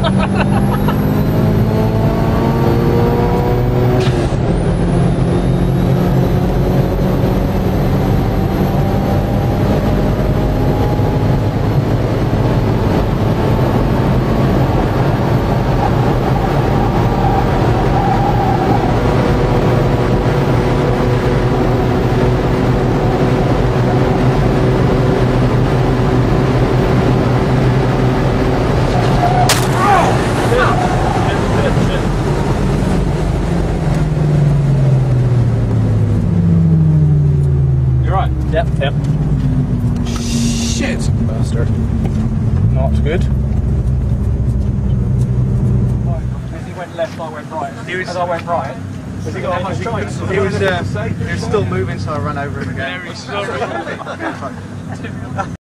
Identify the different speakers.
Speaker 1: Yep.
Speaker 2: Shit!
Speaker 1: Bastard. Not good.
Speaker 3: As he went left, I went right. As I went right.
Speaker 2: He was still moving, so I ran over him again.
Speaker 3: Very sorry.